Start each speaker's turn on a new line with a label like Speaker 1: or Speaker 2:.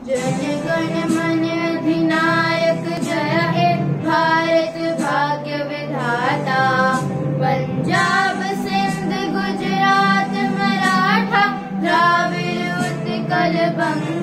Speaker 1: जन गण मन अधिनायक जय हे भारत भाग्य विधाता। पंजाब सिंध गुजरात मराठा द्राविड़ उत्कल बंग